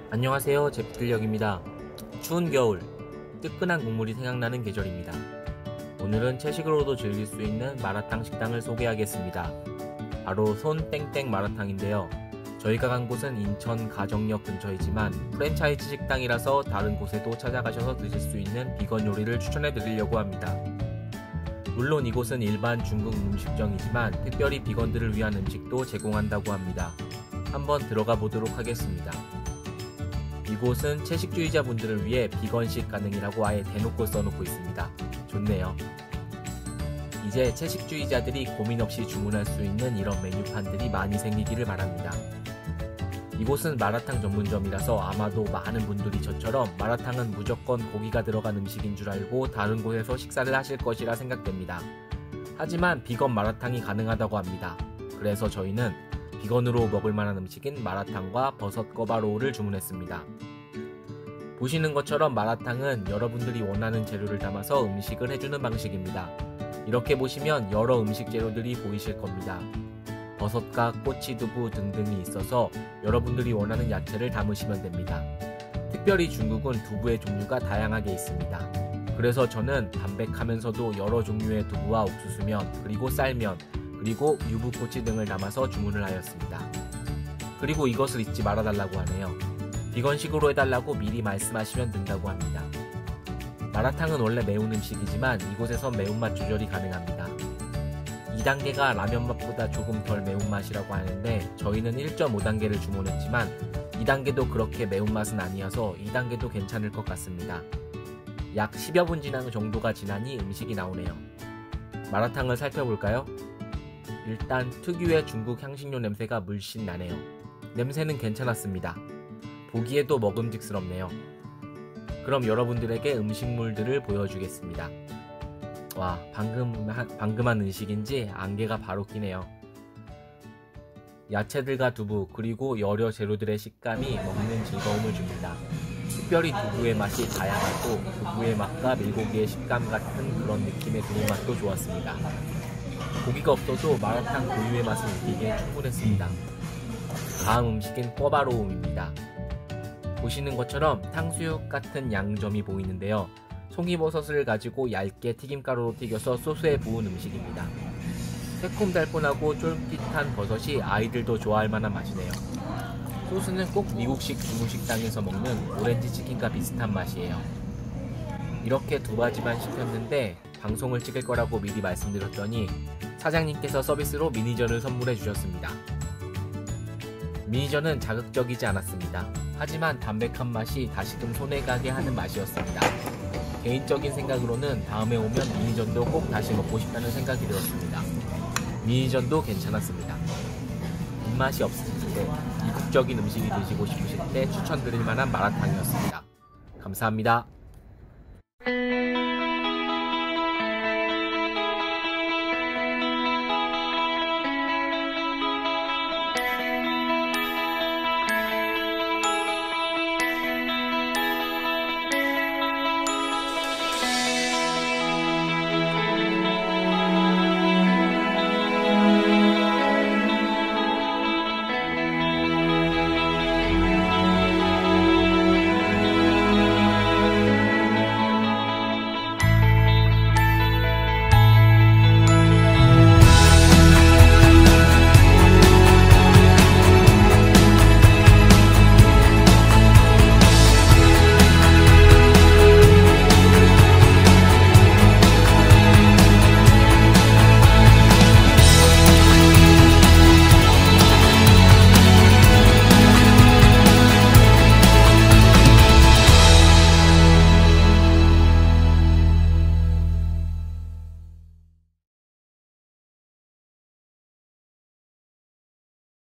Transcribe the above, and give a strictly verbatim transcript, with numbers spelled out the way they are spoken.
안녕하세요, 제피들력입니다. 추운 겨울, 뜨끈한 국물이 생각나는 계절입니다. 오늘은 채식으로도 즐길 수 있는 마라탕 식당을 소개하겠습니다. 바로 손땡땡 마라탕인데요. 저희가 간 곳은 인천 가정역 근처이지만 프랜차이즈 식당이라서 다른 곳에도 찾아가셔서 드실 수 있는 비건 요리를 추천해 드리려고 합니다. 물론 이곳은 일반 중국 음식점이지만 특별히 비건들을 위한 음식도 제공한다고 합니다. 한번 들어가 보도록 하겠습니다. 이곳은 채식주의자분들을 위해 비건식 가능이라고 아예 대놓고 써놓고 있습니다. 좋네요. 이제 채식주의자들이 고민 없이 주문할 수 있는 이런 메뉴판들이 많이 생기기를 바랍니다. 이곳은 마라탕 전문점이라서 아마도 많은 분들이 저처럼 마라탕은 무조건 고기가 들어간 음식인 줄 알고 다른 곳에서 식사를 하실 것이라 생각됩니다. 하지만 비건 마라탕이 가능하다고 합니다. 그래서 저희는 비건으로 먹을 만한 음식인 마라탕과 버섯 꿔바로우를 주문했습니다. 보시는 것처럼 마라탕은 여러분들이 원하는 재료를 담아서 음식을 해주는 방식입니다. 이렇게 보시면 여러 음식 재료들이 보이실 겁니다. 버섯과 꼬치두부 등등이 있어서 여러분들이 원하는 야채를 담으시면 됩니다. 특별히 중국은 두부의 종류가 다양하게 있습니다. 그래서 저는 담백하면서도 여러 종류의 두부와 옥수수면, 그리고 쌀면, 그리고 유부꼬치 등을 담아서 주문을 하였습니다. 그리고 이것을 잊지 말아달라고 하네요. 비건식으로 해달라고 미리 말씀하시면 된다고 합니다. 마라탕은 원래 매운 음식이지만 이곳에선 매운맛 조절이 가능합니다. 이 단계가 라면 맛보다 조금 덜 매운맛이라고 하는데 저희는 일 점 오 단계를 주문했지만 이 단계도 그렇게 매운맛은 아니어서 이 단계도 괜찮을 것 같습니다. 약 십여 분 지난 정도가 지나니 음식이 나오네요. 마라탕을 살펴볼까요? 일단 특유의 중국 향신료 냄새가 물씬 나네요. 냄새는 괜찮았습니다. 보기에도 먹음직스럽네요. 그럼 여러분들에게 음식물들을 보여주겠습니다. 와, 방금, 하, 방금 한 음식인지 안개가 바로 끼네요. 야채들과 두부 그리고 여러 재료들의 식감이 먹는 즐거움을 줍니다. 특별히 두부의 맛이 다양하고 두부의 맛과 밀고기의 식감 같은 그런 느낌의 두부 맛도 좋았습니다. 고기가 없어도 마라탕 고유의 맛을 느끼기에 충분했습니다. 다음 음식은 꿔바로우입니다. 보시는 것처럼 탕수육 같은 양점이 보이는데요. 송이버섯을 가지고 얇게 튀김가루로 튀겨서 소스에 부은 음식입니다. 새콤달콤하고 쫄깃한 버섯이 아이들도 좋아할 만한 맛이네요. 소스는 꼭 미국식 중국식당에서 먹는 오렌지 치킨과 비슷한 맛이에요. 이렇게 두 가지만 시켰는데 방송을 찍을 거라고 미리 말씀드렸더니 사장님께서 서비스로 미니전을 선물해 주셨습니다. 미니전은 자극적이지 않았습니다. 하지만 담백한 맛이 다시금 손에 가게 하는 맛이었습니다. 개인적인 생각으로는 다음에 오면 미니전도 꼭 다시 먹고 싶다는 생각이 들었습니다. 미니전도 괜찮았습니다. 입맛이 없으실 때, 이국적인 음식이 드시고 싶으실 때 추천드릴 만한 마라탕이었습니다. 감사합니다.